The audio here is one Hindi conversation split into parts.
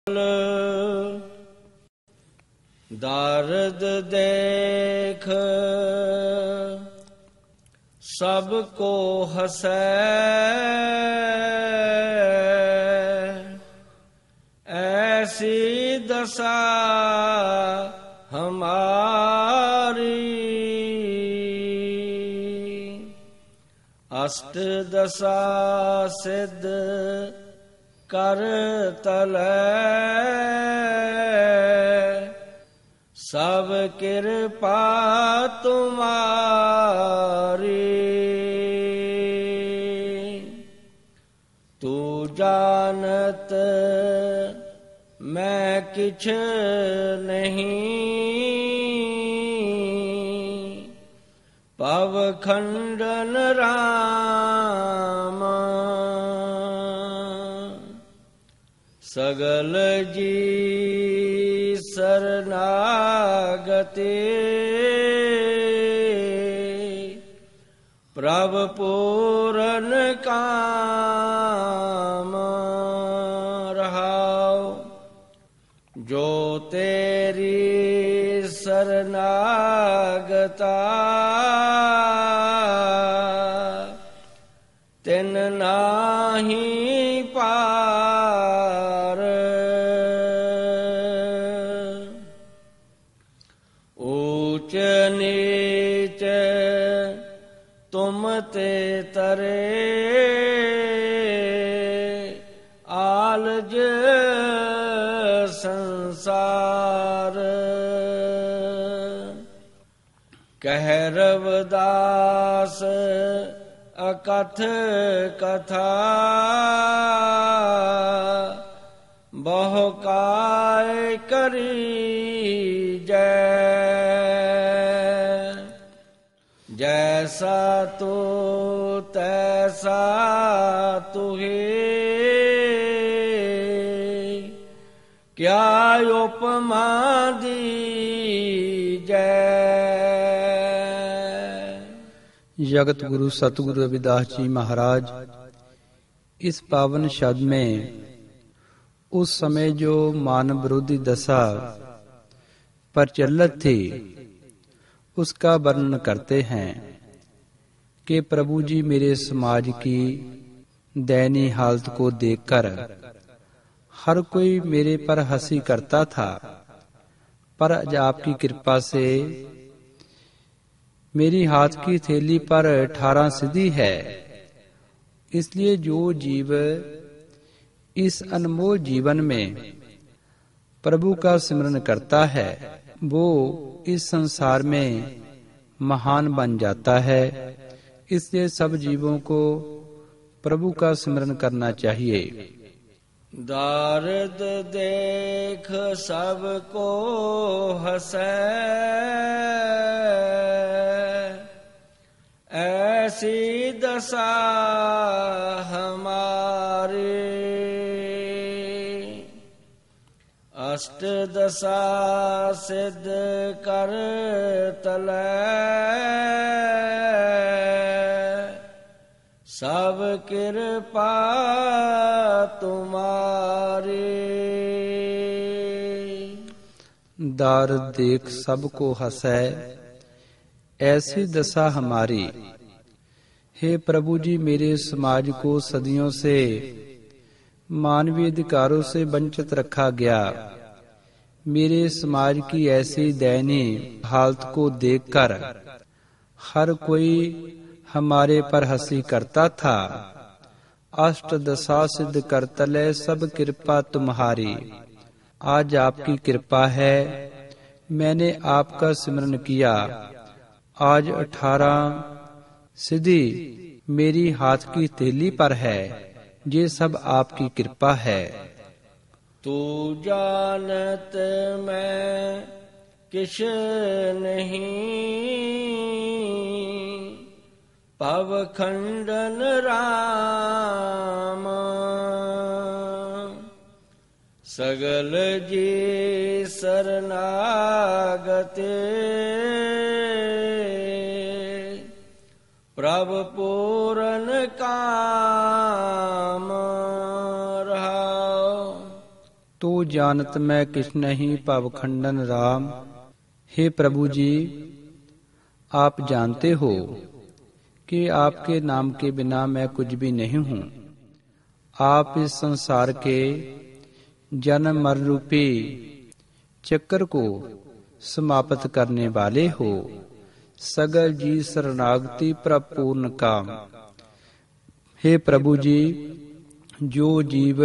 दारद देख सबको हंसै, ऐसी दशा हमारी। अष्ट दशा सिद्ध कर तलै, सब कृपा तुम्हारी। तू जानत मैं किछ नहीं, पव खंडन राम। सगल जी शरणागति, प्रभु पूरन काम। रहाओ जो तेरी शरणागता, तिन नाही पार। ऊंच नीच तुम ते तरे, आलज संसार। कह रविदास अकथ कथा, बहु काय करी जय। जैसा तू तैसा तुहे, क्या उपमा दीजै। जगत गुरु सतगुरु रविदास जी महाराज इस पावन शब्द में उस समय जो मानव विरोधी दशा प्रचलित थी उसका वर्णन करते हैं कि प्रभु जी मेरे समाज की दयनीय हालत को देखकर हर कोई मेरे पर हंसी करता था, पर आज आपकी कृपा से मेरी हाथ की थैली पर 18 सिद्धि है। इसलिए जो जीव इस अनमोल जीवन में प्रभु का स्मरण करता है वो इस संसार में महान बन जाता है। इसलिए सब जीवों को प्रभु का स्मरण करना चाहिए। दारद देख सबको हंसै, ऐसी दशा हमारी। अष्ट दशा सिद्ध कर तलै, सब कृपा तुम्हारी। दारद देख सबको हंसै, ऐसी दशा हमारी। हे प्रभु जी मेरे समाज को सदियों से मानवीय अधिकारों से वंचित रखा गया। मेरे समाज की ऐसी दयनीय हालत को देखकर हर कोई हमारे पर हंसी करता था। अष्ट दशा सिद्ध कर तलै, सब कृपा तुम्हारी। आज आपकी कृपा है, मैंने आपका स्मरण किया। आज 18 सिद्धि मेरी हाथ की थैली पर है। ये सब आपकी कृपा है। तू जानत मैं किछ नहीं, पव खंडन राम। सगल जी शरणागति, प्रभु पूरन काम। रहाओ तो जानत मैं किछ नहीं भवखंडन राम। हे प्रभु जी, आप जानते हो कि आपके नाम के बिना मैं कुछ भी नहीं हूँ। आप इस संसार के जन्म मरण रूपी चक्र को समाप्त करने वाले हो। सगल जी शरणागति प्रपूर्ण काम। हे प्रभु जी, जो जीव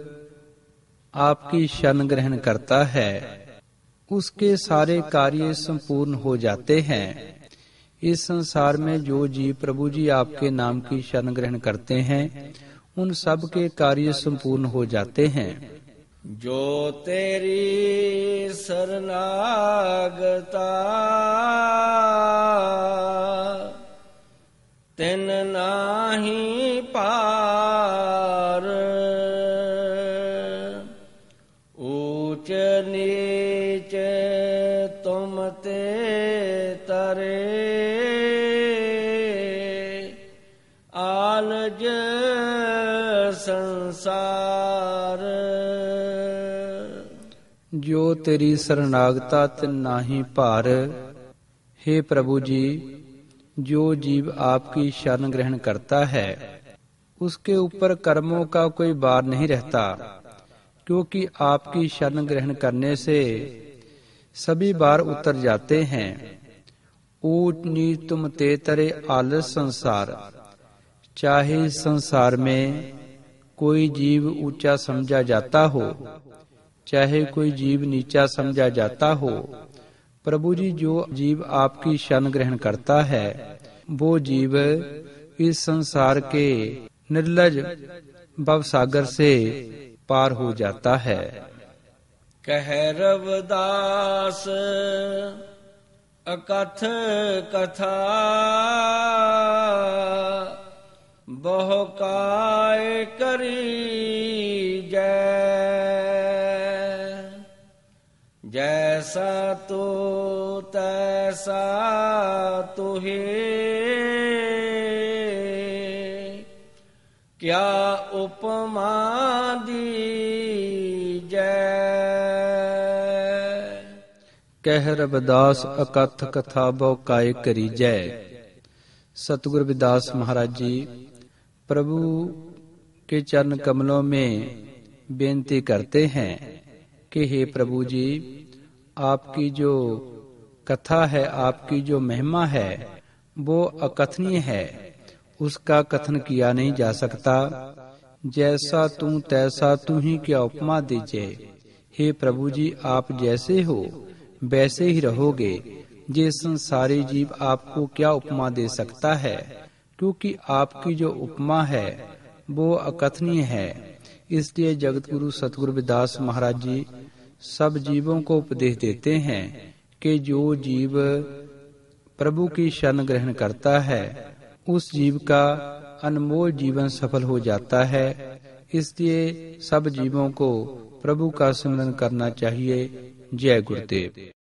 आपकी शरण ग्रहण करता है उसके सारे कार्य संपूर्ण हो जाते हैं। इस संसार में जो जीव प्रभु जी आपके नाम की शरण ग्रहण करते हैं उन सब के कार्य संपूर्ण हो जाते हैं। जो तेरी शरणागता तिन नाहि पार। ऊंच नीच तुम ते तरे आलज संसार। जो तेरी शरणागता तिन नाहि पार। हे प्रभु जी, जो जीव आपकी शरण ग्रहण करता है उसके ऊपर कर्मों का कोई भार नहीं रहता, क्योंकि आपकी शरण ग्रहण करने से सभी भार उतर जाते हैं। ऊंच नीच तुम ते तरे आलस संसार। चाहे संसार में कोई जीव ऊंचा समझा जाता हो, चाहे कोई जीव नीचा समझा जाता हो, प्रभु जी जो जीव आपकी शरण ग्रहण करता है वो जीव इस संसार के निर्लज भवसागर से पार हो जाता है। कह रविदास अकथ कथा बहु काय करी जय। जैसा तू तैसा तुहे क्या उपमा दीजै। कह रविदास अकथ कथा बहु काय करी जय। सतगुरु रविदास महाराज जी प्रभु के चरण कमलों में बेनती करते हैं कि हे प्रभु जी, आपकी जो कथा है, आपकी जो महिमा है वो अकथनीय है, उसका कथन किया नहीं जा सकता। जैसा तू तैसा तू ही क्या उपमा दीजिए। हे प्रभु जी, आप जैसे हो वैसे ही रहोगे। ये संसारी जीव आपको क्या उपमा दे सकता है, क्योंकि आपकी जो उपमा है वो अकथनीय है। इसलिए जगत गुरु सतगुरु रविदास महाराज जी सब जीवों को उपदेश देते हैं कि जो जीव प्रभु की शरण ग्रहण करता है उस जीव का अनमोल जीवन सफल हो जाता है। इसलिए सब जीवों को प्रभु का स्मरण करना चाहिए। जय गुरुदेव।